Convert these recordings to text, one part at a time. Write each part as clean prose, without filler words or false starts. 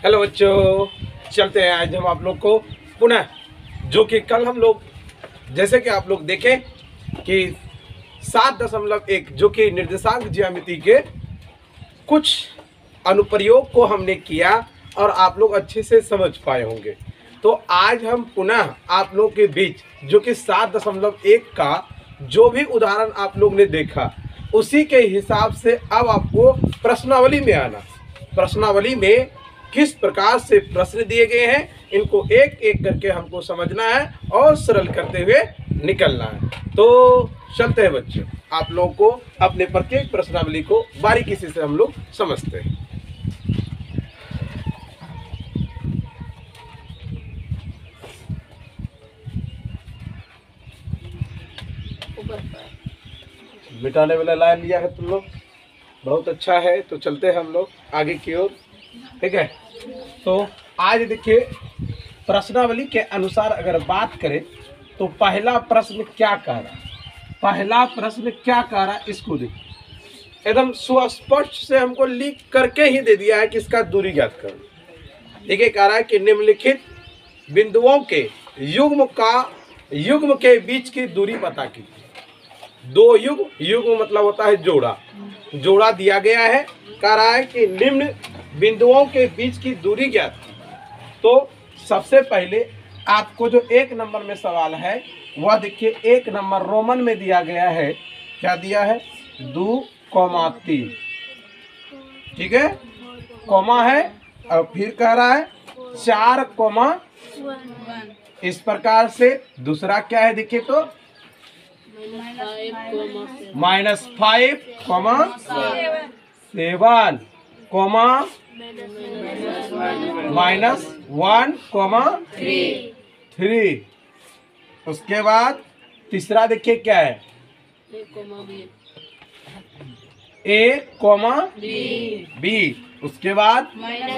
Hello बच्चों, चलते हैं आज हम आप लोग को पुनः, जो कि कल हम लोग जैसे कि आप लोग देखें कि 7.1 जो कि निर्देशांक ज्यामिति के कुछ अनुप्रयोग को हमने किया और आप लोग अच्छे से समझ पाए होंगे। तो आज हम पुनः आप लोग के बीच जो कि 7.1 का जो भी उदाहरण आप लोग ने देखा उसी के हिसाब से अब आपको प्रश्नावली में आना, प्रश्नावली में किस प्रकार से प्रश्न दिए गए हैं इनको एक एक करके हमको समझना है और सरल करते हुए निकलना है। तो चलते हैं बच्चों, आप लोगों को अपने प्रत्येक प्रश्नावली को बारीकी से हम लोग समझते हैं। मिटाने वाला लाइन लिया है तुम लोग, बहुत अच्छा है। तो चलते हैं हम लोग आगे की ओर, ठीक है। तो आज देखिए प्रश्नावली के अनुसार अगर बात करें तो पहला प्रश्न क्या कह रहा है, पहला प्रश्न क्या कह रहा है इसको देखिए, एकदम सुस्पष्ट से हमको लिख करके ही दे दिया है कि इसका दूरी ज्ञात करो। देखिए कह रहा है कि निम्नलिखित बिंदुओं के युग्म के बीच की दूरी पता कीजिए। दो युग्म मतलब होता है जोड़ा दिया गया है। कह रहा है कि निम्न बिंदुओं के बीच की दूरी ज्ञात। तो सबसे पहले आपको जो 1 नंबर में सवाल है वह देखिए 1 नंबर रोमन में दिया गया है। क्या दिया है? 2,3, ठीक है, कॉमा है और फिर कह रहा है 4,1। इस प्रकार से दूसरा क्या है देखिए तो -5,7, -1,3। उसके बाद तीसरा देखिए क्या है, A,B। उसके बाद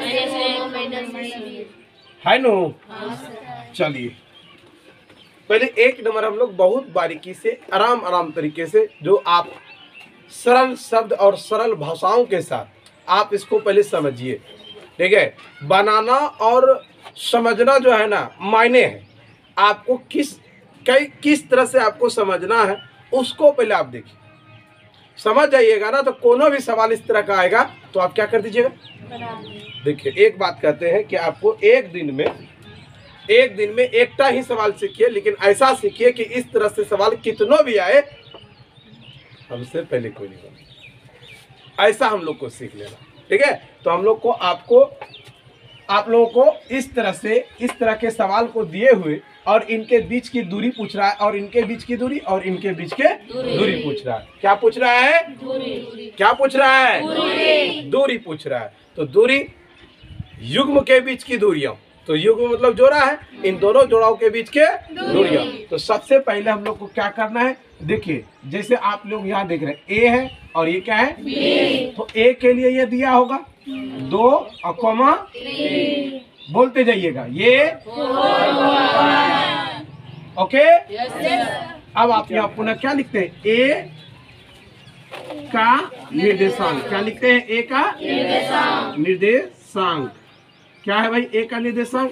है नो। चलिए पहले 1 नंबर हम लोग बहुत बारीकी से आराम तरीके से, जो आप सरल शब्द और सरल भाषाओं के साथ आप इसको पहले समझिए, ठीक है। बनाना और समझना जो है ना मायने है, आपको किस तरह से आपको समझना है उसको पहले आप देखिए, समझ जाइएगा ना। तो कोनो भी सवाल इस तरह का आएगा तो आप क्या कर दीजिएगा। देखिए एक बात कहते हैं कि आपको एक दिन में एकटा ही सवाल सीखिए, लेकिन ऐसा सीखिए कि इस तरह से सवाल कितनों भी आए हमसे पहले कोई नहीं बना, ऐसा हम लोग को सीख लेना, ठीक है। तो हम लोग को आप लोगों को इस तरह के सवाल को दिए हुए और इनके बीच की दूरी पूछ रहा है और इनके बीच की दूरी और इनके बीच के दूरी पूछ रहा है। क्या पूछ रहा है? क्या पूछ रहा है? दूरी पूछ रहा है। तो दूरी युग्म के बीच की दूरियां, तो युग्म मतलब जोड़ा है, इन दोनों जोड़ाओं के बीच के दूरियां। तो सबसे पहले हम लोग को क्या करना है, देखिए जैसे आप लोग यहाँ देख रहे हैं A है और ये क्या है B। तो A के लिए ये दिया होगा 2 और कॉमा 3, बोलते जाइएगा ये ओके। अब आप यहाँ पुनः क्या लिखते हैं, A का निर्देशांक। क्या लिखते हैं? A का निर्देशांक क्या है भाई? A का निर्देशांक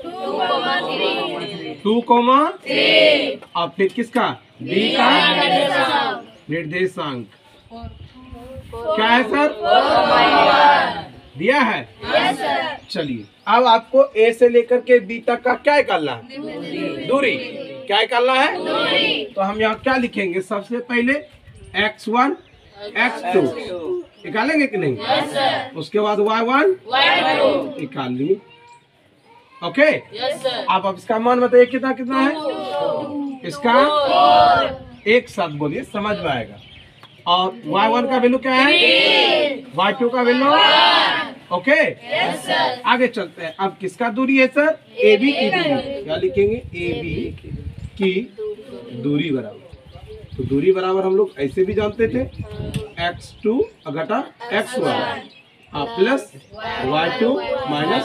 2,3 और फिर किसका? B का निर्देशांक क्या है सर? 4 दिया है। चलिए अब आपको A से लेकर के B तक का क्या निकालना है? दूरी। क्या निकालना है? तो हम यहाँ क्या लिखेंगे? सबसे पहले x1 x2 निकालेंगे कि नहीं? उसके बाद y1 निकाल लिए, ओके। अब इसका मान बताइए कितना है? इसका एक साथ बोलिए, समझ में आएगा। और y1 का वैल्यू क्या है? y2 का वैल्यू, ओके। आगे चलते हैं। अब किसका दूरी है सर? AB की दूरी। क्या लिखेंगे? AB की दूरी बराबर, तो दूरी बराबर हम लोग ऐसे भी जानते थे, x2 घटा x1 प्लस y2 माइनस,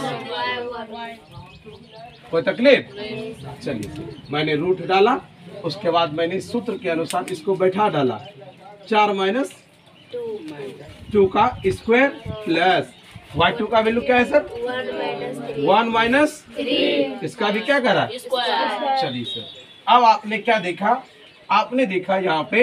कोई तकलीफ? चलिए मैंने रूट डाला, उसके बाद मैंने सूत्र के अनुसार इसको बैठा डाला, 4 - 2 का स्क्वायर प्लस y2 का वैल्यू क्या है सर? 1 माइनस, इसका भी क्या करा? चलिए सर, अब आपने क्या देखा? आपने देखा यहाँ पे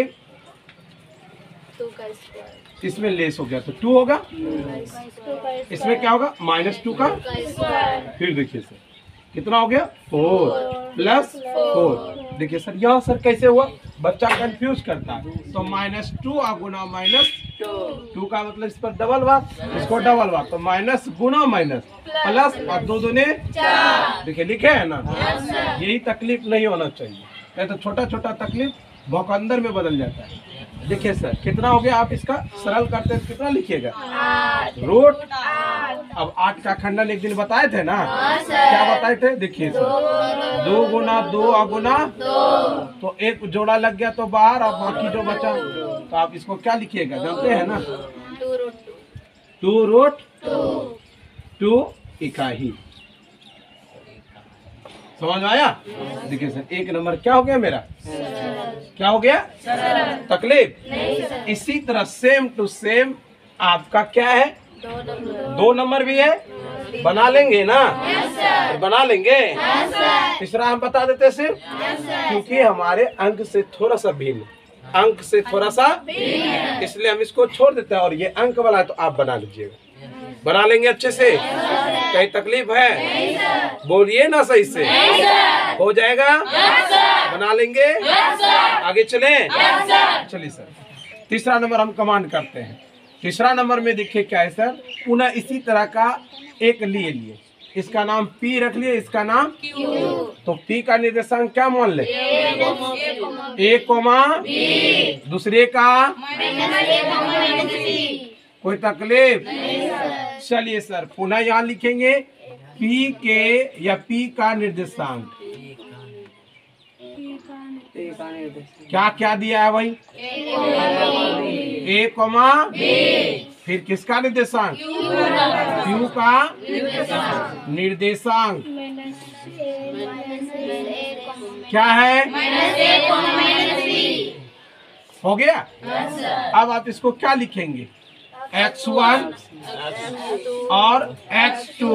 इसमें लेस हो गया तो 2 होगा, इसमें क्या होगा? -2 का। फिर देखिए सर कितना हो गया? 4 प्लस 4। देखिए सर यहाँ सर कैसे हुआ? बच्चा कंफ्यूज करता है। तो -2 गुना -2 का मतलब इस पर डबल बार, इसको डबल बार, तो माइनस गुना माइनस प्लस और 2 दूने 4। देखिए लिखे है ना, यही तकलीफ नहीं होना चाहिए, नहीं तो छोटा छोटा तकलीफ भौकंदर में बदल जाता है। देखिए सर कितना हो गया? आप इसका सरल करते हैं कितना लिखिएगा? रूट। अब 8 का खंडन एक दिन बताए थे ना? क्या बताए थे? देखिए सर 2 गुना 2 गुना 2, तो एक जोड़ा लग गया तो बाहर, और बाकी जो बचा तो आप इसको क्या लिखिएगा? जानते हैं ना, 2 रूट 2 इकाई। समझ में आया? देखिए सर 1 नंबर क्या हो गया मेरा? क्या हो गया? तकलीफ। इसी तरह सेम टू सेम आपका क्या है? 2 नंबर भी है, बना लेंगे ना? बना लेंगे। तीसरा हम बता देते सिर्फ, क्योंकि हमारे अंक से थोड़ा सा भिन्न, अंक से थोड़ा सा, इसलिए हम इसको छोड़ देते हैं, और ये अंक वाला है तो आप बना लीजिएगा। बना लेंगे अच्छे से? कहीं तकलीफ है? बोलिए ना सही से। हो जाएगा? बना लेंगे? आगे चले? चलिए सर तीसरा नंबर हम कमांड करते हैं। तीसरा नंबर में देखिए क्या है सर? पुनः इसी तरह का एक लिए, इसका नाम P रख लिए, इसका नाम Q। तो P का निर्देशांक क्या मान ले? A, B। दूसरे का कोई तकलीफ? चलिए सर पुनः यहाँ लिखेंगे P के या P का निर्देशांक क्या क्या दिया है भाई? A, B। फिर किसका निर्देशांक? Q का निर्देशांक क्या है? हो गया? अब आप इसको क्या लिखेंगे? x1 और x2,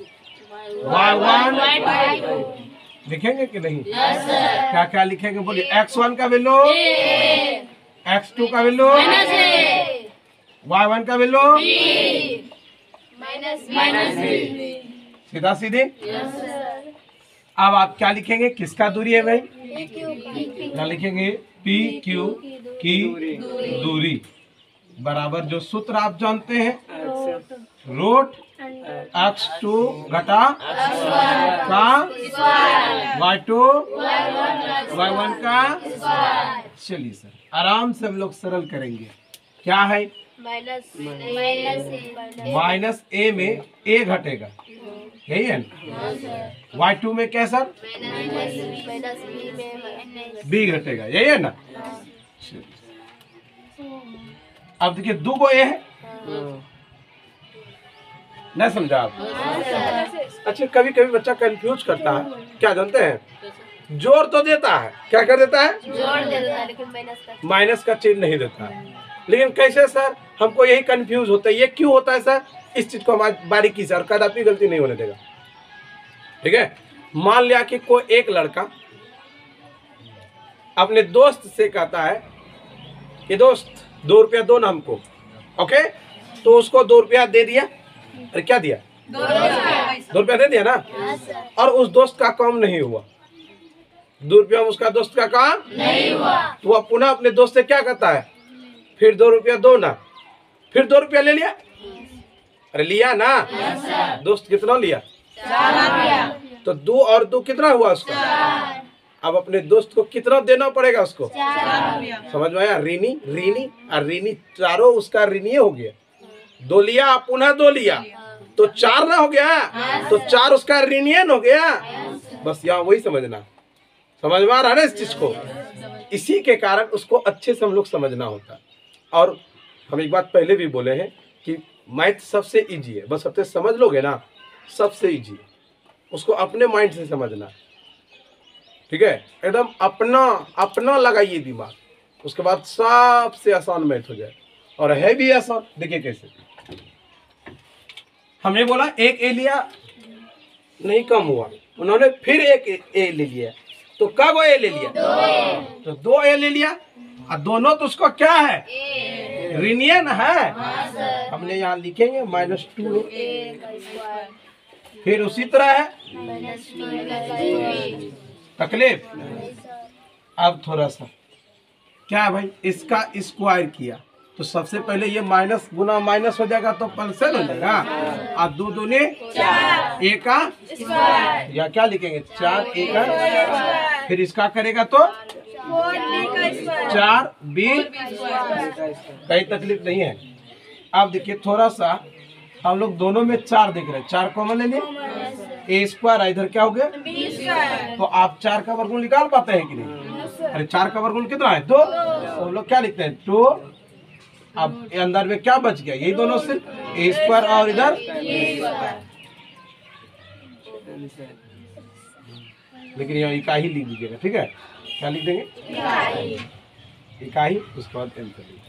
y1 लिखेंगे कि नहीं? क्या क्या लिखेंगे बोलिए? x1 का वैल्यू, x2 का वैल्यू, y1 का वैल्यू सीधा सीधे। अब आप क्या लिखेंगे? किसका दूरी है भाई? क्या लिखेंगे? पी क्यू की दूरी बराबर जो सूत्र आप जानते हैं, रूट x2 घटा का y2 y1 का। चलिए सर आराम से हम लोग सरल करेंगे। क्या है? माइनस ए में ए घटेगा, यही है ना? y2 में क्या सर? बी घटेगा, यही है ना? अब देखिए 2 को ए है, नहीं समझा आप? अच्छा कभी कभी बच्चा कंफ्यूज करता है, क्या जानते हैं? जोड़ तो देता है, क्या कर देता है? जोड़ देता है, लेकिन माइनस का चिन्ह नहीं देता है। लेकिन कैसे सर? हमको यही कंफ्यूज होता है, ये क्यों होता है सर? इस चीज को हमारी बारीकी से और कदापि गलती नहीं होने देगा। ठीक है, मान लिया कि कोई एक लड़का अपने दोस्त से कहता है कि दोस्त 2 रुपया दो ना हमको, ओके? तो उसको 2 रुपया दे दिया, अरे क्या दिया? 2 रुपया दे दिया ना, और उस दोस्त का काम नहीं हुआ। 2 रुपया में उसका दोस्त का काम नहीं हुआ, तो वह पुनः अपने दोस्त से क्या कहता है? फिर 2 रुपया दो ना। फिर 2 रुपया ले लिया, अरे लिया ना? दोस्त कितना लिया? 4 रुपया। तो 2 और 2 कितना हुआ उसका? अब अपने दोस्त को कितना देना पड़ेगा उसको? 4 रुपया। समझ में आया? ऋणी ऋणी और ऋणी, चारों उसका ऋणी हो गया। 2 लिया पुनः 2 लिया तो 4 ना हो गया, तो 4 उसका ऋणियन हो गया। बस यहाँ वही समझना, समझ में आ रहा है ना इस चीज को? इसी के कारण उसको अच्छे से हम लोग समझना होता। और हम एक बात पहले भी बोले हैं कि मैथ सबसे इजी है, बस सबसे समझ लोगे ना, सबसे इजी है, उसको अपने माइंड से समझना। ठीक है, एकदम अपना अपना लगाइए दिमाग, उसके बाद सबसे आसान मैथ हो जाए। और है भी आसान, देखिए कैसे। हमने बोला एक ए लिया, नहीं कम हुआ, उन्होंने फिर एक ए ले लिया, तो कब ए ले लिया? तो 2 ए ले लिया, और दोनों तो उसको क्या है? ऋणीय न है। हमने यहाँ लिखेंगे -2 फिर उसी तरह है तकलीफ। अब थोड़ा सा क्या है भाई, इसका स्क्वायर किया तो सबसे पहले ये माइनस गुना माइनस हो जाएगा तो प्लस हो जाएगा, और 2 दूनी 4, ए का या क्या लिखेंगे 4 ए का, फिर इसका करेगा तो 4 बी, कहीं तकलीफ नहीं है। अब देखिए थोड़ा सा हम लोग दोनों में 4 देख रहे हैं, 4 कॉमन ले लिए, ए स्क्वायर इधर क्या हो गया? तो आप 4 का वर्गमूल निकाल पाते हैं कि नहीं? अरे 4 का वर्गमूल कितना है? 2। तो हम लोग क्या लिखते हैं 2। अब अंदर में क्या बच गया? यही दोनों से ए स्क्वायर और इधर, लेकिन यहाँ इकाई लिख लीजिएगा, ठीक है? क्या लिख देंगे? इकाई, उसके बाद एम कर लीजिए।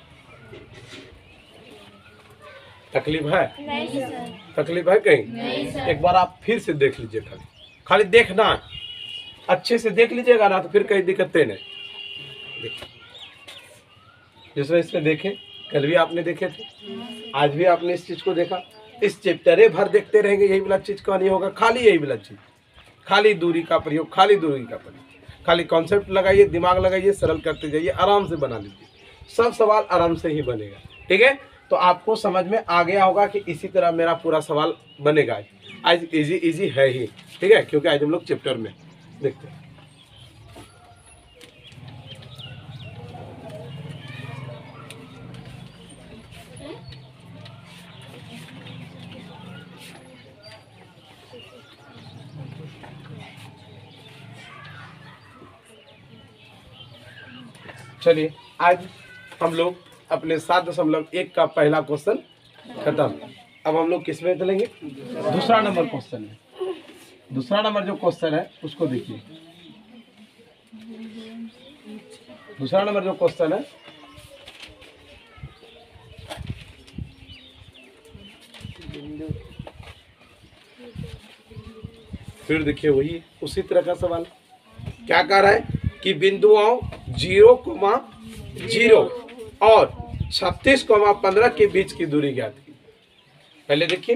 तकलीफ है? तकलीफ है कहीं? एक बार आप फिर से देख लीजिए, खाली देखना, अच्छे से देख लीजिएगा ना तो फिर कहीं दिक्कतें नहीं। देखिए जिस इसमें देखे, कल भी आपने देखे थे, आज भी आपने इस चीज को देखा, इस चैप्टरे भर देखते रहेंगे, यही वाला चीज का नहीं होगा, खाली यही वाला चीज, खाली दूरी का प्रयोग, खाली दूरी का प्रयोग, खाली कॉन्सेप्ट लगाइए, दिमाग लगाइए, सरल करते जाइए, आराम से बना लीजिए, सब सवाल आराम से ही बनेगा, ठीक है? तो आपको समझ में आ गया होगा कि इसी तरह मेरा पूरा सवाल बनेगा। आज इजी है ही, ठीक है? क्योंकि आज हम लोग चैप्टर में देखते हैं। चलिए आज हम लोग अपने 7.1 का पहला क्वेश्चन खत्म। अब हम लोग किस में चलेंगे? दूसरा नंबर क्वेश्चन है। दूसरा नंबर जो क्वेश्चन है उसको देखिए। दूसरा नंबर जो क्वेश्चन है, फिर देखिए वही उसी तरह का सवाल क्या कह रहा है कि बिंदुओं 0,0 और 36,15 के बीच की दूरी ज्ञात की। पहले देखिए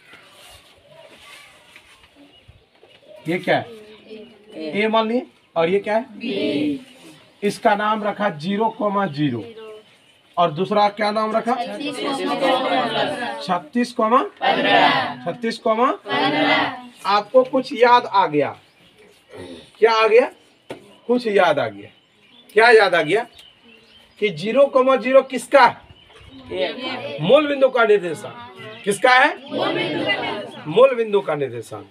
ये क्या है? ए मान लिए, और ये क्या है? बी। इसका नाम रखा 0,0 और दूसरा क्या नाम रखा? 36,15। आपको कुछ याद आ गया? क्या आ गया? कुछ याद आ गया। क्या याद आ गया? कि 0,0 किसका है? मूल बिंदु का निर्देशांक। किसका है? मूल बिंदु का निर्देशांक।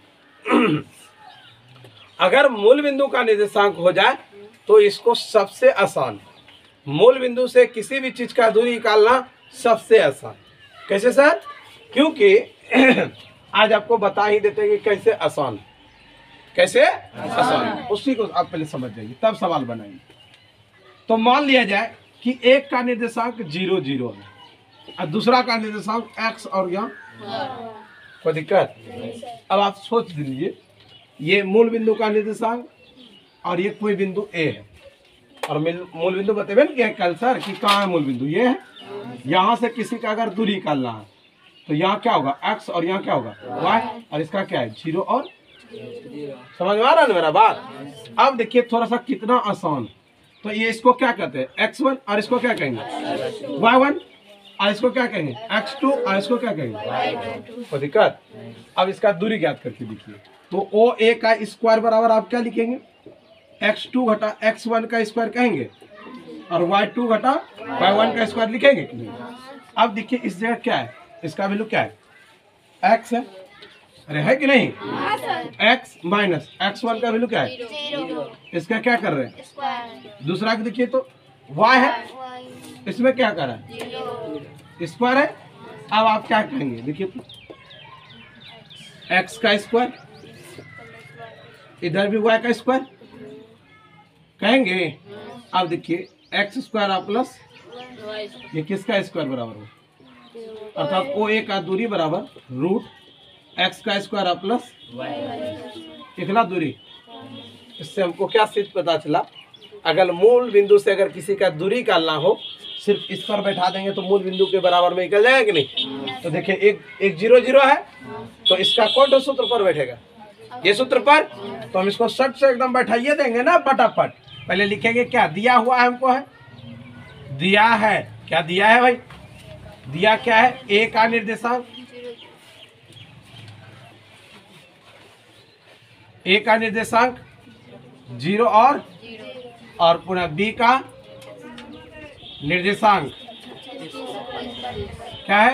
अगर मूल बिंदु का निर्देशांक हो जाए तो इसको सबसे आसान, मूल बिंदु से किसी भी चीज का दूरी निकालना सबसे आसान। कैसे सर? क्योंकि आज आपको बता ही देते हैं कि कैसे आसान, कैसे आसान, उसी को आप पहले समझ जाइए तब सवाल बनाएंगे। तो मान लिया जाए कि एक का निर्देशांक 0,0 है और दूसरा का निर्देशांक x और यहाँ कोई दिक्कत? अब आप सोच लीजिए, ये मूल बिंदु का निर्देशांक और ये कोई बिंदु A है, और मूल बिंदु बतेबे ना कल सर कि कहाँ है मूल बिंदु? ये है। यहाँ से किसी का अगर दूरी निकालना है तो यहाँ क्या होगा? x और यहाँ क्या होगा? y, और इसका क्या है? 0 और 0। समझ में आ रहा है ना मेरा बात? अब देखिए थोड़ा सा कितना आसान। तो ये इसको क्या कहते हैं? x1, और इसको क्या कहेंगे? y1, और इसको क्या कहेंगे? x2, और इसको क्या कहेंगे? कोई दिक्कत? अब इसका दूरी ज्ञात करके देखिए। तो OA का स्क्वायर बराबर आप क्या लिखेंगे? x2 घटा x1 का स्क्वायर कहेंगे, और y2 घटा y1 का स्क्वायर लिखेंगे कि नहीं? अब देखिए इस जगह क्या है? इसका वैल्यू क्या है? x है। अरे है कि नहीं? x माइनस x1 का वैल्यू क्या है? 0। इसका क्या कर रहे हैं? दूसरा के देखिए तो y है, इसमें क्या कर रहा है? स्क्वायर है। अब आप क्या कहेंगे? देखिए तो x का स्क्वायर, इधर भी y का स्क्वायर कहेंगे। अब देखिए x स्क्वायर और प्लस ये किसका स्क्वायर बराबर हो? अर्थात ओ ए का दूरी बराबर रूट एक्स का स्क्वायर प्लस इतना दूरी। इससे हमको क्या सिद्ध पता चला, अगर मूल बिंदु से अगर किसी का दूरी निकालना हो, सिर्फ इस पर बैठा देंगे तो मूल बिंदु के बराबर में निकल जाएगा कि नहीं। तो देखिए एक 0 0 है, तो इसका कौन सूत्र पर बैठेगा, ये सूत्र पर। तो हम इसको सट से एकदम बैठाइए देंगे ना फटाफट। पहले लिखेंगे क्या दिया हुआ है हमको, है दिया है, क्या दिया है भाई, दिया क्या है, ए का निर्देशांक, ए का निर्देशांक 0 और पुनः बी का निर्देशांक क्या है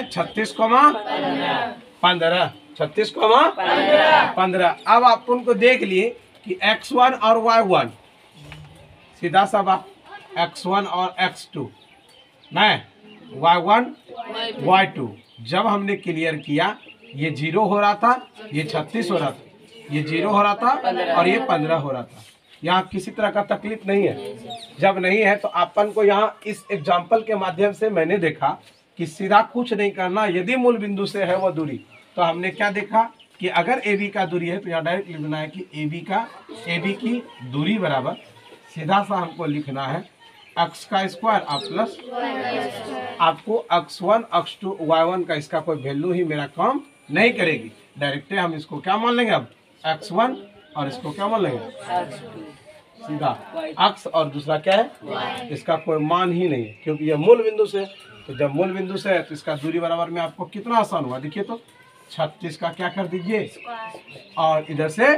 36,15 36,15। अब आप उनको देख लिए कि x1 और y1 सीधा सा बात, x1 और x2 नहीं, y1 y2। जब हमने क्लियर किया ये 0 हो रहा था, ये 36 हो रहा था, ये 0 हो रहा था और ये 15 हो रहा था। यहाँ किसी तरह का तकलीफ नहीं है। जब नहीं है तो अपन को यहाँ इस एग्जाम्पल के माध्यम से मैंने देखा कि सीधा कुछ नहीं करना, यदि मूल बिंदु से है वो दूरी। तो हमने क्या देखा कि अगर ए बी का दूरी है तो यहाँ डायरेक्ट लिखना है कि ए बी की दूरी बराबर सीधा सा हमको लिखना है x का स्क्वायर प्लस आपको x1 x2 y1 का इसका कोई वैल्यू ही मेरा काम नहीं करेगी। डायरेक्ट हम इसको क्या मान लेंगे अब x1 और इसको क्या मान लेंगे सीधा x और दूसरा क्या है, इसका कोई मान ही नहीं है क्योंकि यह मूल बिंदु से। तो जब मूल बिंदु से है तो इसका दूरी बराबर में आपको कितना आसान हुआ, देखिए तो 36 का क्या कर दीजिए और इधर से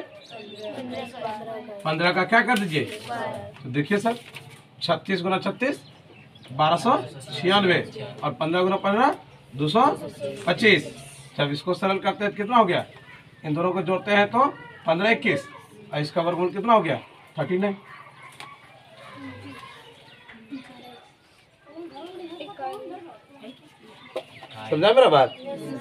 15 का क्या कर दीजिए। तो देखिए सर 36 गुना 36 1296 और 15 गुना 15 225। जब इसको सरल करते हैं कितना हो गया, इन दोनों को जोड़ते हैं तो 15 21 और इसका वर्गमूल कितना हो गया 39। समझा मेरा बात।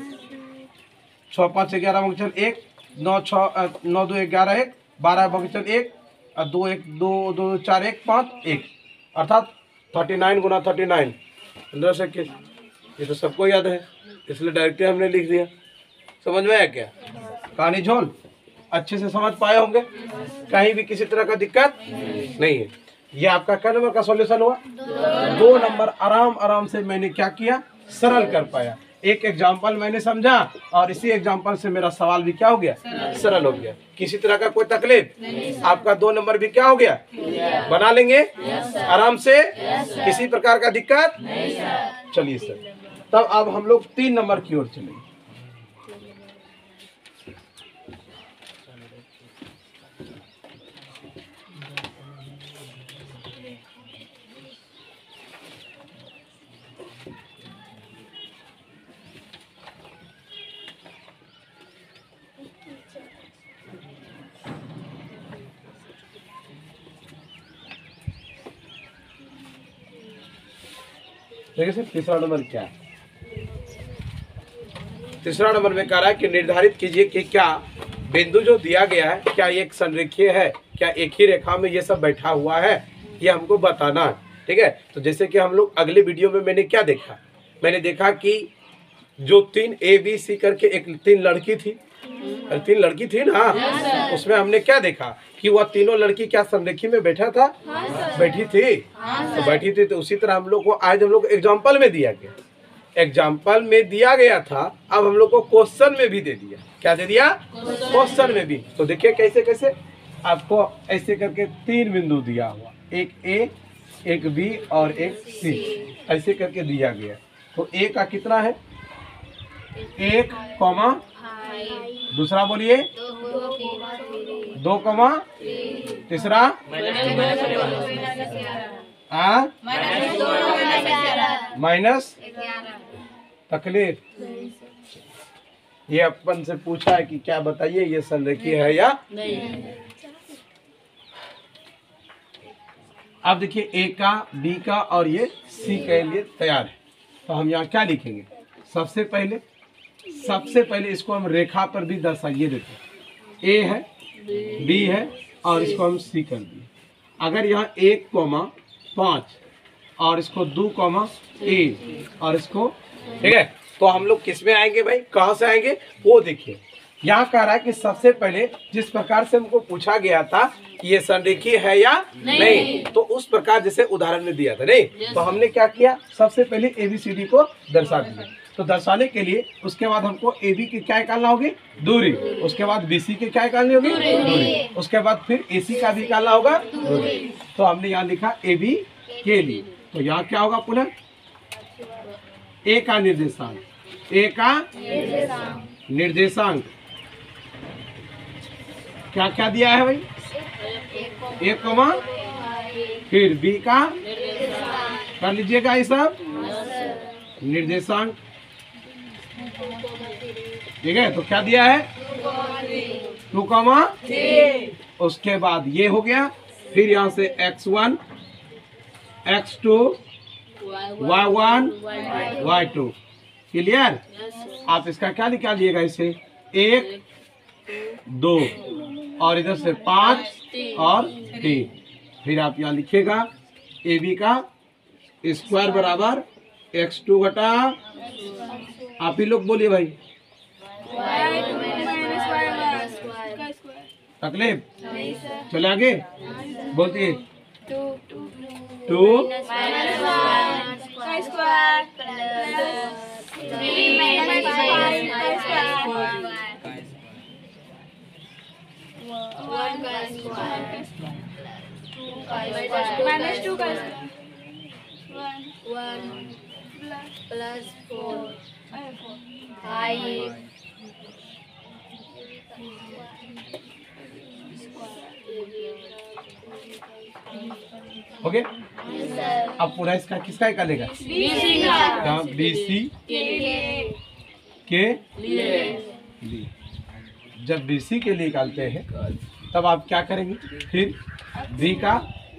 6 5 11 बगीचल 1 9 6 9 2 11 1 12 बगीचल 1 और 2 1 2 2 4 1 5 1 अर्थात 39 गुना 39 15 से 21। ये तो सबको याद है इसलिए डायरेक्टली हमने लिख दिया। समझ में आया क्या कहानी झोल, अच्छे से समझ पाए होंगे, कहीं भी किसी तरह का दिक्कत नहीं है। ये आपका क्या नंबर का सॉल्यूशन हुआ, 2 नंबर आराम से मैंने क्या किया सरल कर पाया। एक एग्जाम्पल मैंने समझा और इसी एग्जाम्पल से मेरा सवाल भी क्या हो गया सरल हो गया। किसी तरह का कोई तकलीफ, आपका 2 नंबर भी क्या हो गया बना लेंगे आराम से, किसी प्रकार का दिक्कत। चलिए सर तब अब हम लोग 3 नंबर की ओर चलेंगे। देखिए सर तीसरा नंबर क्या है, तीसरा नंबर में कह रहा है कि निर्धारित कीजिए कि क्या बिंदु जो दिया गया है क्या एक संरेखीय है, क्या एक ही रेखा में ये सब बैठा हुआ है, ये हमको बताना है। ठीक है, तो जैसे कि हम लोग अगले वीडियो में मैंने क्या देखा, मैंने देखा कि जो 3 ABC करके एक 3 लड़की थी, 3 लड़की थी ना, उसमें हमने क्या देखा कि वह तीनों लड़की क्या संरेखी में बैठा था, बैठी थी, तो बैठी थी। तो उसी तरह हम लोग को आज हम लोग एग्जाम्पल में दिया गया, एग्जाम्पल में दिया गया था, अब हम लोग को क्वेश्चन में भी दे दिया। क्या दे दिया क्वेश्चन में भी। तो देखिए कैसे कैसे आपको ऐसे करके 3 बिंदु दिया हुआ, एक ए एक बी और एक सी, ऐसे करके दिया गया। तो ए का कितना है 1 कॉमा, दूसरा बोलिए 2 कॉमा, तीसरा माइनस तकलीफ। ये अपन से पूछा है कि क्या बताइए ये संरेखीय है या नहीं। अब देखिए ए का बी का और ये सी के लिए तैयार है। तो हम यहाँ क्या लिखेंगे, सबसे पहले इसको हम रेखा पर भी दर्शाइए। देखो ए है बी है और इसको हम सी कर दिए। अगर यहाँ 1,5 और इसको 2,a और इसको, ठीक है, तो हम लोग किस में आएंगे भाई, कहाँ से आएंगे वो देखिए। यहाँ कह रहा है कि सबसे पहले जिस प्रकार से हमको पूछा गया था कि ये संरेखीय है या नहीं, तो उस प्रकार जैसे उदाहरण में दिया था नहीं, तो हमने क्या किया, सबसे पहले ABCD को दर्शा दिया। तो दर्शाने के लिए उसके बाद हमको AB की क्या निकालना होगी, दूरी, उसके बाद BC की क्या निकालनी होगी, दूरी, उसके बाद फिर AC का भी निकालना होगा दूरी। तो हमने यहाँ लिखा AB के लिए, तो यहाँ क्या होगा पुनः, A का निर्देशांक, A का निर्देशांक क्या क्या दिया है भाई, 1, फिर B का कर लीजिएगा ये सब निर्देशांक, ठीक है। तो क्या दिया है 2, उसके बाद ये हो गया, फिर यहाँ से X1, X2, Y1, Y2, clear. आप इसका क्या निकालिएगा, इसे 1, 2 और इधर से 5 और 3, फिर आप यहाँ लिखिएगा AB का स्क्वायर बराबर X2 घटा, आप ही लोग बोलिए भाई, तकलीफ चले आगे बोलती 2 ओके। अब पूरा इसका किसका निकालेगा, BC के लिए। जब BC के लिए निकालते हैं तब आप क्या करेंगे, फिर B का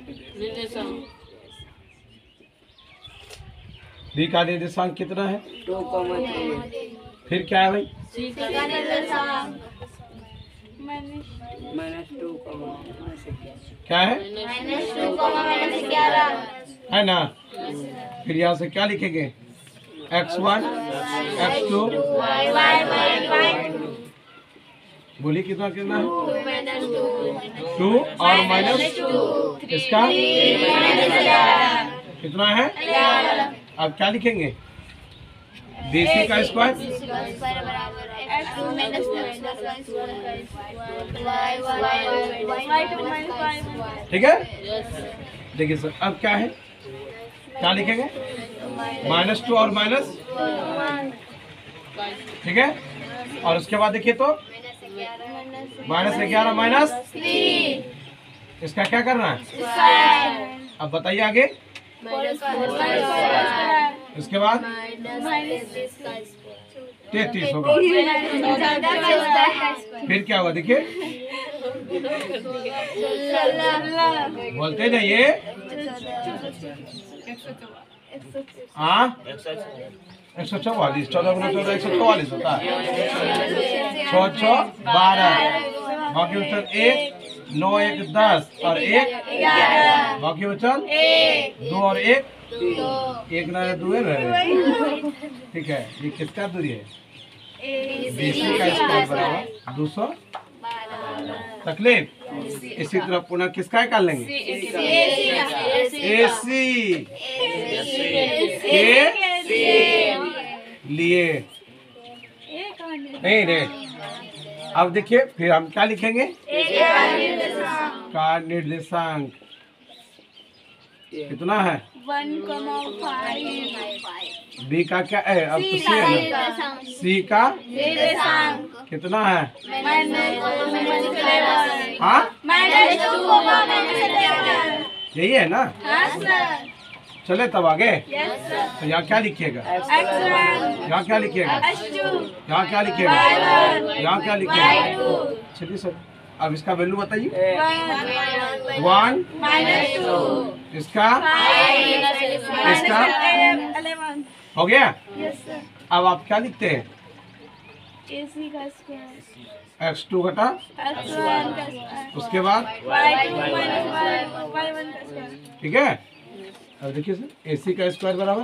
निर्देशांक कितना है, 2, फिर क्या है भाई, -2, क्या है ना। फिर यहाँ से क्या लिखेंगे, X1, X2, बोलिए कितना कितना है, 2 और माइनस इसका कितना है, अब क्या लिखेंगे, BC का स्क्वायर, ठीक है। देखिए सर अब क्या है, क्या लिखेंगे, -2 और माइनस, ठीक है। और उसके बाद देखिए तो -11 माइनस, इसका क्या करना है, अब बताइए आगे, इसके बाद 33 होगा, फिर क्या होगा देखिए, बोलते जाइए, हाँ 144, 14 गुना 14 144 होता है, 6 12, बाकी उत्तर 1, 9 1 10 और 1 बाकी उत्तर 2 और 1 1 ना 2 है, ठीक है। ये किसका दूरी है, BC का स्क्वायर बराबर 200, तकलीफ। इसी तरह पुनः किसका निकाल लेंगे, AC के लिए, नहीं रे। अब देखिए फिर हम क्या लिखेंगे, का निर्देशांक कितना है, 1,5 B का क्या है, अब तो C है ना, C का कितना है, हाँ यही है ना, चले तब आगे। तो यहाँ क्या लिखिएगा, यहाँ क्या लिखिएगा, यहाँ क्या लिखिएगा, यहाँ क्या लिखिएगा, चलिए सर अब इसका वैल्यू बताइए, 1 इसका हो गया। अब आप क्या लिखते हैं, AC का स्क्वायर, X2 घटा, X1 का स्क्वायर, उसके बाद Y2 - Y1 का स्क्वायर, ठीक है। अब देखिए सर, AC का स्क्वायर बराबर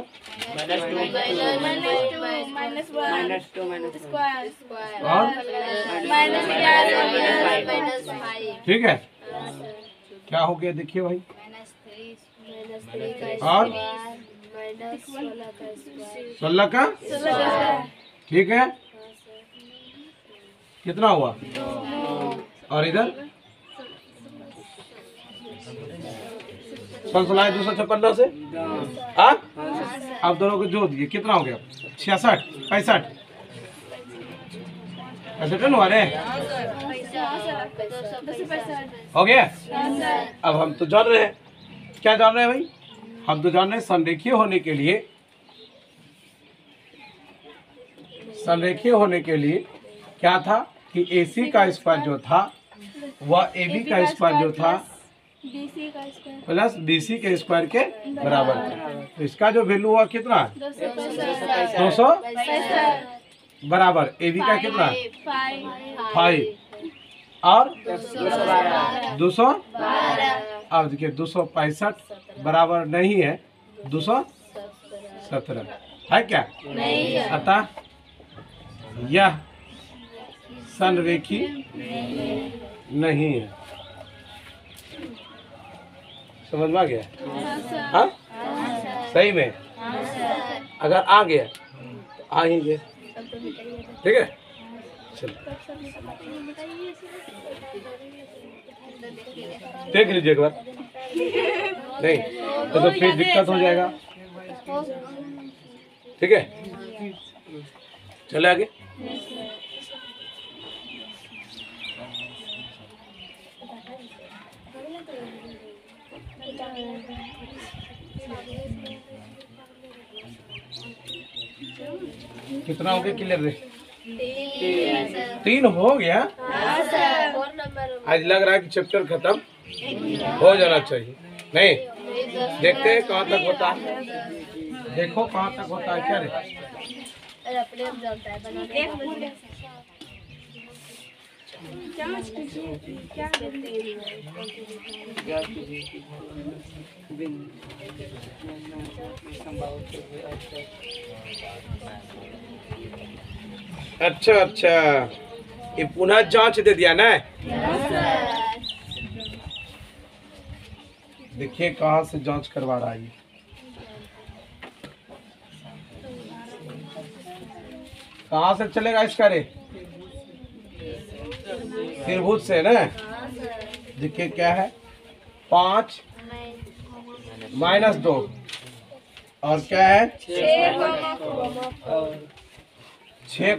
और ठीक है, क्या हो गया देखिए भाई, और 16 का ठीक है, कितना हुआ, और इधर 16 256 से, हाँ आप दोनों को जोड़ दिए, कितना हो गया, 66 65 ऐसे टन हुआ रे, हो गया। अब हम तो जान रहे हैं, क्या जान रहे हैं भाई, हम तो जान रहे हैं संरेखीय होने के लिए, संरेखीय होने के लिए क्या था कि AC का स्क्वायर जो था वह AB का स्क्वायर जो था BC का स्क्वायर प्लस BC के स्क्वायर के बराबर था। तो इसका जो वैल्यू हुआ कितना, 200 बराबर AB का कितना 5 और 200, अब देखिए 265 बराबर नहीं है 217 है क्या, अतः यह संरेखीय नहीं है। समझ में आ गया, हाँ सही में, अगर आ गया तो आ ही गया, ठीक है। चलो देख लीजिए एक बार, नहीं तो फिर दिक्कत हो जाएगा, ठीक है। चले आगे, कितना हो गया क्लियर रे, 3 हो गया। आज लग रहा है कि चैप्टर खत्म हो जाना चाहिए, नहीं देखते हैं कहाँ तक होता है, देखो कहाँ तक होता है क्या रे, अच्छा अच्छा, ये पुनः जांच दे दिया ना, देखिए कहाँ से जांच करवा रहा है ये, कहाँ से चलेगा इसका रे, त्रिभुज से ना, देखिए क्या है 5 -2 और क्या है 6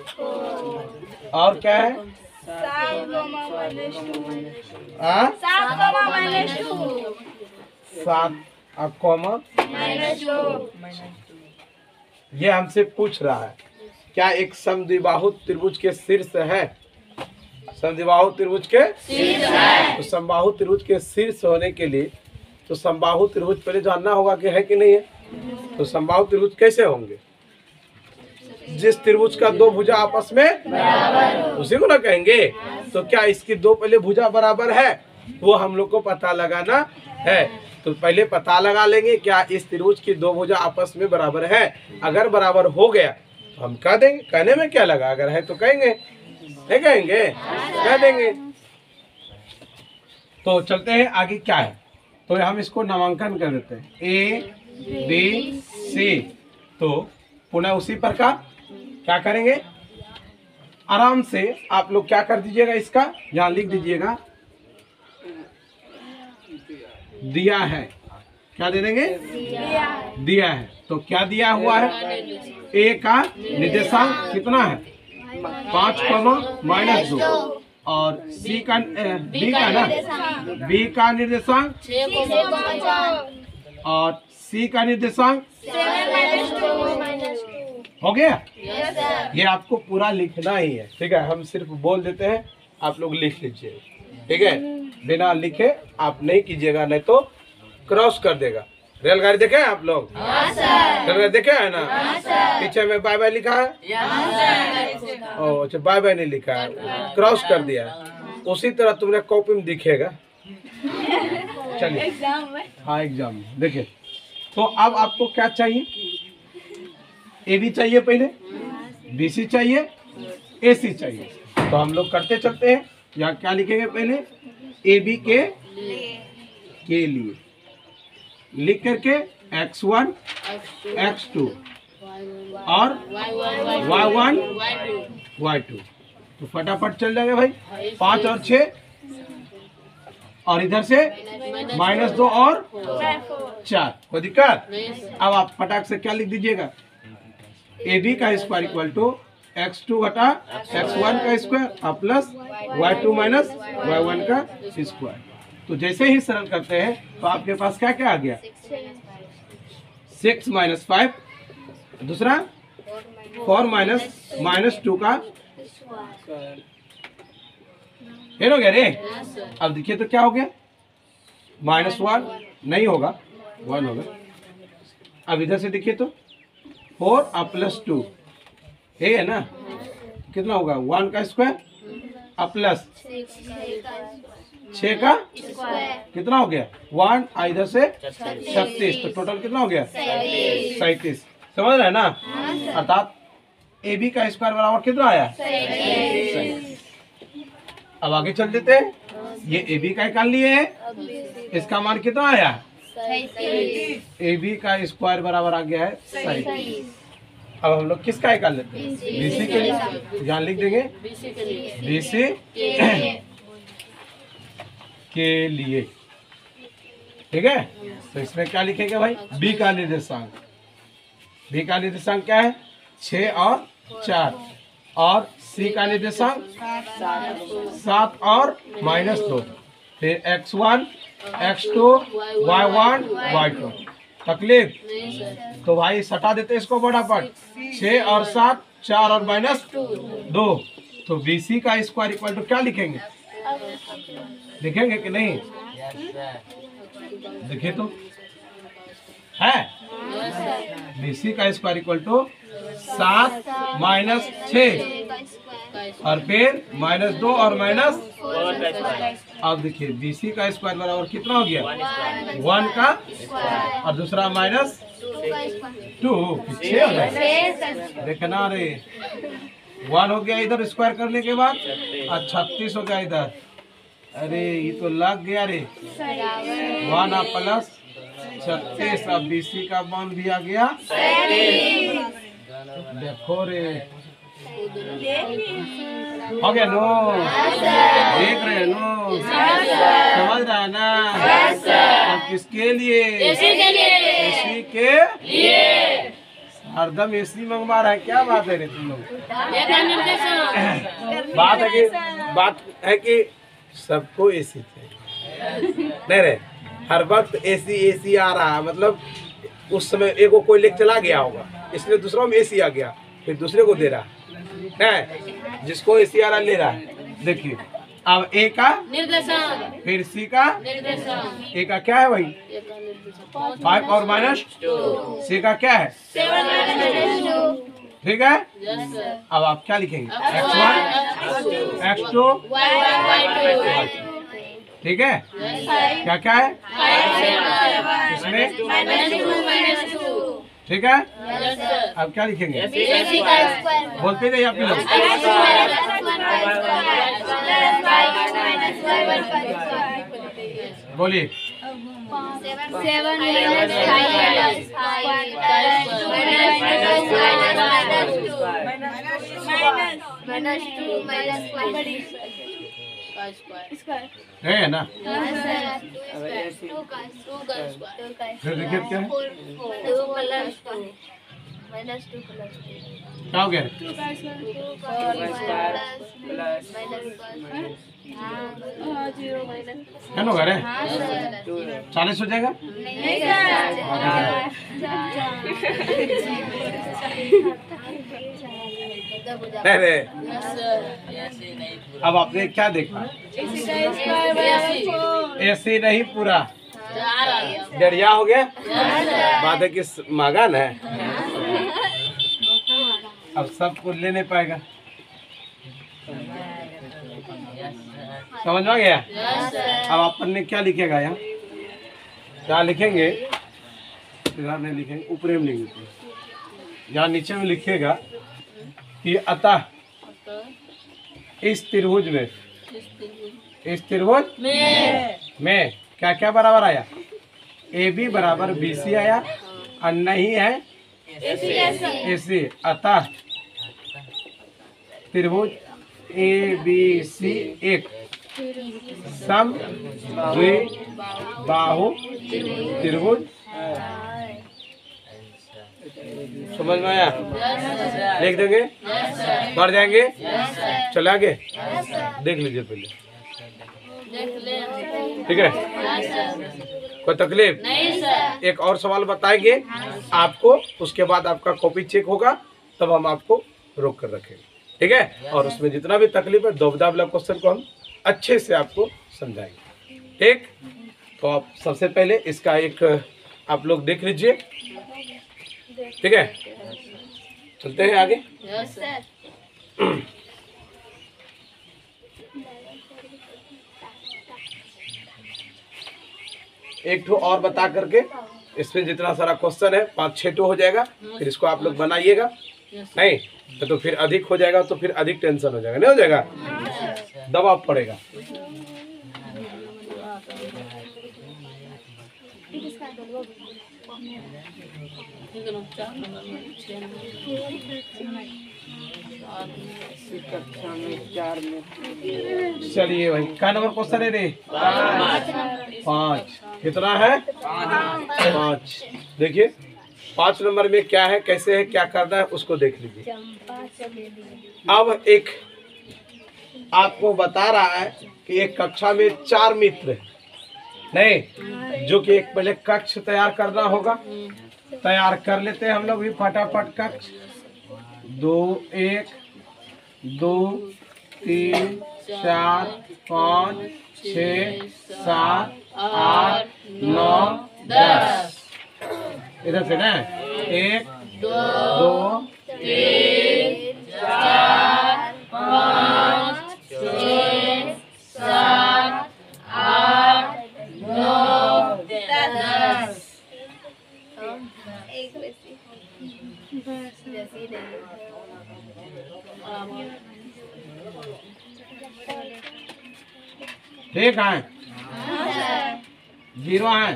और क्या है 7 ये हमसे पूछ रहा है क्या एक समद्विबाहु त्रिभुज के शीर्ष है, समद्विबाहु त्रिभुज के शीर्ष है, तो समबाहु त्रिभुज के शीर्ष होने के लिए तो समबाहु त्रिभुज पहले जानना होगा कि है कि नहीं है। तो समबाहु त्रिभुज कैसे होंगे, जिस त्रिभुज का 2 भुजा आपस में बराबर उसी को ना कहेंगे। तो क्या इसकी 2 पहले भुजा बराबर है, वो हम लोग को पता लगाना है। तो पहले पता लगा लेंगे क्या इस त्रिभुज की 2 भुजा आपस में बराबर है, अगर बराबर हो गया तो हम कह देंगे, कहने में क्या लगा, अगर है तो कहेंगे, नहीं कहेंगे कह देंगे। तो चलते हैं आगे क्या है, तो हम इसको नामांकन कर देते हैं ABC। तो पुनः उसी प्रकार क्या करेंगे, आराम से आप लोग क्या कर दीजिएगा, इसका यहाँ लिख दीजिएगा, दिया है, क्या दे देंगे, दिया है। तो क्या दिया हुआ है, A का निर्देशांक कितना है 5, -2 और B का ना B का निर्देशांक और C का निर्देशांक हो गया। ये आपको पूरा लिखना ही है, ठीक है। हम सिर्फ बोल देते हैं, आप लोग लिख लीजिए, ठीक है। बिना लिखे आप नहीं कीजिएगा, नहीं तो क्रॉस कर देगा। रेलगाड़ी देखे हैं आप लोग, रेलगाड़ी देखे है ना, पीछे में बाय बाय लिखा है, ओ अच्छा बाय बाय नहीं लिखा है, क्रॉस कर दिया है। उसी तरह तुमने कॉपी में दिखेगा। चलिए हाँ एग्जाम में देखिए तो अब आपको क्या चाहिए? ए बी चाहिए, पहले बी सी चाहिए, ए सी चाहिए। तो हम लोग करते चलते हैं। यहाँ क्या लिखेंगे? पहले ए बी के लिए लिख करके x1 x2 और y1 y2। तो फटाफट चल जाएगा भाई। 5 और 6 और इधर से -2 और 4। कोई दिक्कत? अब आप फटाक से क्या लिख दीजिएगा? ए बी का स्क्वायर इक्वल टू x2 घटा x1 का स्क्वायर और प्लस y2 माइनस y1 का स्क्वायर। तो जैसे ही सरल करते हैं तो आपके पास क्या क्या आ गया? 6 माइनस 5, दूसरा 4 माइनस 2 का हो गया रे। अब देखिए तो क्या हो गया? -1 नहीं होगा, 1 होगा। अब इधर से देखिए तो 4 और प्लस 2 है ना, कितना होगा? 1 का स्क्वायर और प्लस 6 का कितना हो गया? 1 इधर से 36। तो टोटल कितना हो गया? 37। समझ रहे हैं ना? अर्थात ए बी का स्क्वायर बराबर कितना आया? 37। अब आगे चल देते हैं। ये ए बी का निकाल लिए हैं, इसका मान कितना आया? ए बी का स्क्वायर बराबर आ गया है 37। अब हम लोग किसका निकाल लेते हैं? बी सी के लिए। यहाँ लिख देंगे बी सी के लिए। ठीक है, तो इसमें क्या लिखेंगे भाई? बी का निर्देशांक। बी का निर्देशांक क्या है? 6 और 4। और सी का निर्देशांक 7 और -2। फिर x1 x2 y1 y2। तकलीफ? तो भाई सटा देते इसको फटाफट। 6 और 7, 4 और -2। तो बी सी का स्क्वायर इक्वल टू क्या लिखेंगे? लिखेंगे कि नहीं? देखिए तो है बी सी का स्क्वायर इक्वल टू 7 माइनस 6 और फिर -2 और माइनस। अब देखिए बी सी का स्क्वायर बराबर कितना हो गया? 1 का और दूसरा -2 6 हो जाएगा। देखना रे, 1 हो गया इधर स्क्वायर करने के बाद और 36 हो गया इधर। अरे ये तो लग गया रे। 1 और प्लस 36। अब बी सी का मान भी आ गया। देखो रे, हो गया नो? देख रहे हैं नो? समझ रहा है ना? अब किसके लिए? एसी के लिए। हरदम एसी मंगवा रहा है, क्या बात है रे तुम लोग? बात है कि सबको एसी चाहिए। नहीं रे, हर वक्त एसी आ रहा है। मतलब उस समय एक कोई लेके चला गया होगा, इसलिए दूसरों में एसी आ गया, फिर दूसरे को दे रहा है। जिसको एसी आ रहा ले रहा है। देखिए अब ए का निर्देशांक, फिर सी का निर्देशांक। ए का क्या है भाई? 5 और -2। सी का क्या है? 7 ठीक है। अब आप क्या लिखेंगे? x1 x2 y2। ठीक है। क्या क्या है इसमें? -2 ठीक है। अब क्या लिखेंगे? बोलते जाइए आप लोग। बोलिए। 7 है ना? फिर देखिए क्या है? क्या हो गया? क्या होगा रे? 40 हो जाएगा? अरे अब आपने क्या देखा? ऐसे नहीं पूरा डरिया हो गया। बात है कि मगन है, अब सब कुछ ले नहीं पाएगा। समझ में आ गया? अब अपन ने क्या लिखेगा यहाँ? क्या लिखेंगे? इधर नहीं लिखेंगे, ऊपर में लिखेंगे। यहाँ नीचे में लिखिएगा कि अतः इस त्रिभुज में, इस त्रिभुज में क्या क्या बराबर आया? AB बराबर BC आया और नहीं है AC। अतः त्रिभुज ABC एक समद्विबाहु त्रिभुज। समझ में आया? लिख देंगे, बढ़ जाएंगे, चले आगे देख लीजिए पहले, ठीक है? कोई तकलीफ नहीं सर? एक और सवाल बताएंगे आपको, उसके बाद आपका कॉपी चेक होगा, तब हम आपको रोक कर रखेंगे, ठीक है? और उसमें जितना भी तकलीफ है दुविधा वाला क्वेश्चन को हम अच्छे से आपको समझाएंगे, ठीक? तो आप सबसे पहले इसका एक आप लोग देख लीजिए, ठीक है? चलते हैं आगे। एक ठो और बता करके इसमें जितना सारा क्वेश्चन है 5-6 हो जाएगा, फिर इसको आप लोग बनाइएगा, नहीं तो फिर अधिक हो जाएगा, तो फिर अधिक टेंशन हो जाएगा, नहीं हो जाएगा, दबाव पड़ेगा। चलिए भाई, क्या नंबर क्वेश्चन है रे? 5। कितना है? 5। देखिए 5 नंबर में क्या है, कैसे है, क्या करना है, उसको देख लीजिए। अब एक आपको बता रहा है कि एक कक्षा में 4 मित्र, नहीं जो कि एक पहले कक्ष तैयार करना होगा, तैयार कर लेते हैं हम लोग भी फटाफट। कक्ष 2 1 2 3 4 5 6 7 8 9 10। इधर से ना 1 2 3 4 5 6 7 8 9 10। ठीक है, 0 है।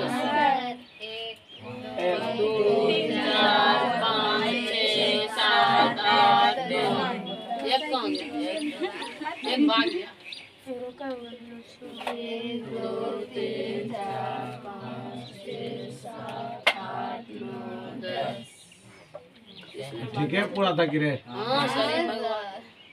1 2 3 4 5 6 7 8 9। एक कौन गया? एक भाग गया। 1 2 3 4 5 6 7 8 9 10। ठीक है, पूरा था गिरे। हाँ सर, भगवान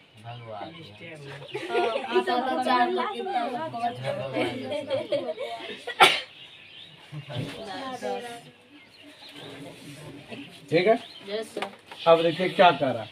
ठीक है। Yes sir. अब देखिए क्या कर रहा है।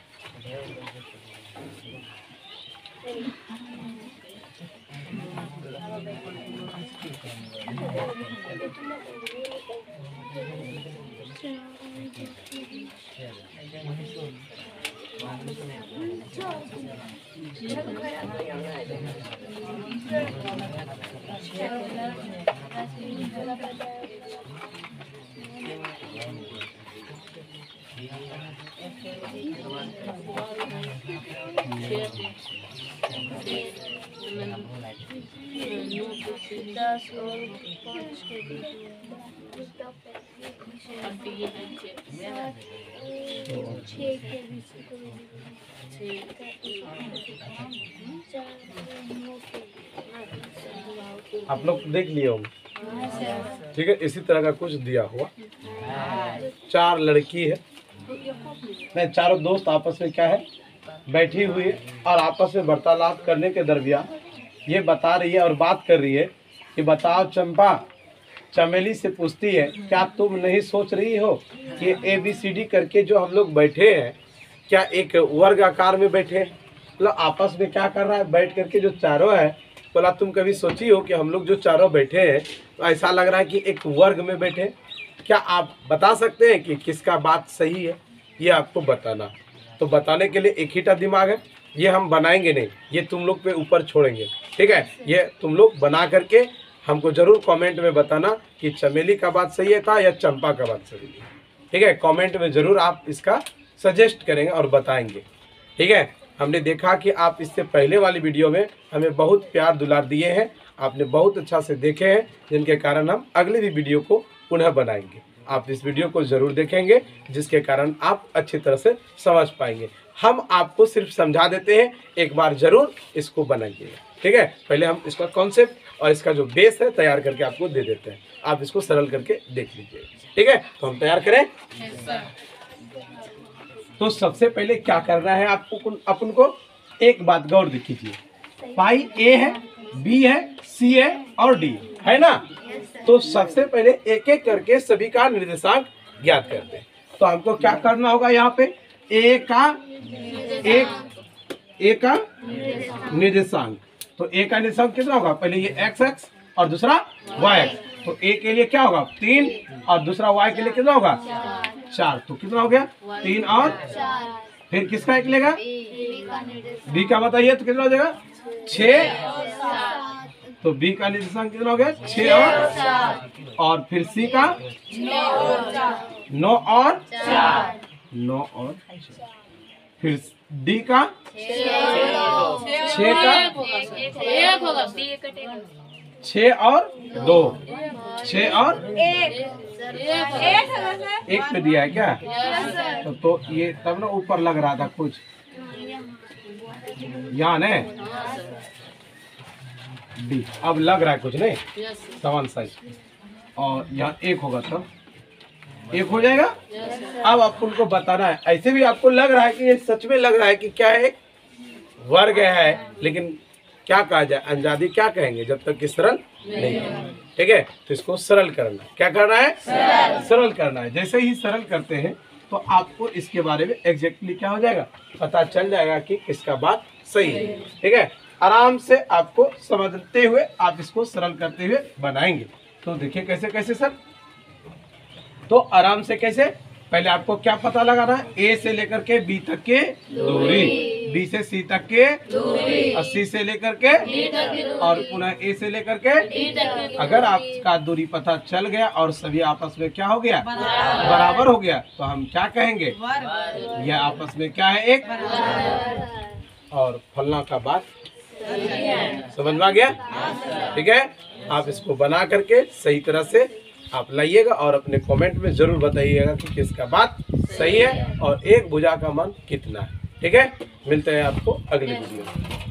आप लोग देख लिए होंगे, ठीक है। इसी तरह का कुछ दिया हुआ, 4 लड़की है, नहीं चारों दोस्त आपस में क्या है बैठी हुई है, और आपस में वार्तालाप करने के दरमियान ये बता रही है और बात कर रही है कि बताओ चंपा, चमेली से पूछती है क्या तुम नहीं सोच रही हो कि ABCD करके जो हम लोग बैठे हैं क्या एक वर्ग आकार में बैठे हैं? मतलब आपस में क्या कर रहा है बैठ करके जो चारों है, बोला तुम कभी सोची हो कि हम लोग जो चारों बैठे हैं तो ऐसा लग रहा है कि एक वर्ग में बैठे। क्या आप बता सकते हैं कि किसका बात सही है? ये आपको बताना। तो बताने के लिए एक ही दिमाग है, ये हम बनाएंगे नहीं, ये तुम लोग पे ऊपर छोड़ेंगे, ठीक है। ये तुम लोग बना करके हमको जरूर कमेंट में बताना कि चमेली का बात सही है था या चंपा का बात सही है। ठीक है, कमेंट में ज़रूर आप इसका सजेस्ट करेंगे और बताएंगे। ठीक है, हमने देखा कि आप इससे पहले वाली वीडियो में हमें बहुत प्यार दुलार दिए हैं, आपने बहुत अच्छा से देखे हैं, जिनके कारण हम अगली भी वीडियो को पुनः बनाएंगे। आप इस वीडियो को ज़रूर देखेंगे, जिसके कारण आप अच्छी तरह से समझ पाएंगे। हम आपको सिर्फ समझा देते हैं, एक बार ज़रूर इसको बनाइएगा। ठीक है, पहले हम इसका कॉन्सेप्ट और इसका जो बेस है तैयार करके आपको दे देते हैं, आप इसको सरल करके देख लीजिएगा। ठीक है, तो हम तैयार करें। तो सबसे पहले क्या करना है आपको, अपन को एक बात गौर कीजिए, पाई ए है, बी है, सी है और डी है ना। तो सबसे पहले एक एक करके सभी का निर्देशांक ज्ञात करते हैं। तो हमको क्या करना होगा, यहाँ पे ए का निर्देशांक, तो ए का निर्देशांक कितना होगा, पहले ये एक्स एक्स और दूसरा वाई एक्स। तो ए के लिए क्या होगा 3 और दूसरा वाई के लिए कितना होगा 4। तो कितना हो गया 3 और फिर किसका एक लेगा, बी का बताइए, तो कितना हो जाएगा 6। तो बी का निर्देशांक कितना हो गया 6 और फिर सी का 9 और 4, फिर डी का 6 का 6 और 2, 6 और 1 पे दिया है क्या। तो ये तब ना ऊपर लग रहा था कुछ यहाँ ने डी, अब लग रहा है कुछ नहीं समान साइज, और यहाँ 1 होगा तब 1 हो जाएगा। अब आपको उनको बताना है, ऐसे भी आपको लग रहा है कि ये सच में लग रहा है कि क्या है, एक वर्ग है, लेकिन क्या कहा जाए, अंजादी क्या कहेंगे जब तक कि सरल नहीं है। ठीक है, तो इसको सरल करना है। क्या करना है, सरल करना है। जैसे ही सरल करते हैं तो आपको इसके बारे में एग्जैक्टली क्या हो जाएगा, पता चल जाएगा कि किसका बात सही है। ठीक है, आराम से आपको समझते हुए आप इसको सरल करते हुए बनाएंगे। तो देखिए कैसे कैसे सर, तो आराम से कैसे, पहले आपको क्या पता लगाना है, ए से लेकर के बी तक के दूरी, बी से सी तक के दूरी, और सी से लेकर के और पुनः ए से लेकर के। अगर आपका दूरी पता चल गया और सभी आपस में क्या हो गया, बराबर हो गया, तो हम क्या कहेंगे, यह आपस में क्या है, एक और फलना का बात समझ में आ गया। ठीक है, आप इसको बना करके सही तरह से आप लाइएगा और अपने कमेंट में जरूर बताइएगा कि किसका बात सही है और एक भुजा का मान कितना है। ठीक है, मिलते हैं आपको अगले वीडियो में।